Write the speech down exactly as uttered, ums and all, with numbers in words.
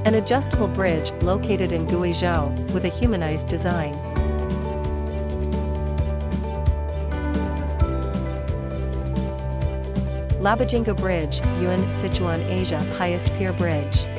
An adjustable bridge located in Guizhou with a humanized design. Labajinga Bridge, Yunnan, Sichuan, Asia, highest pier bridge.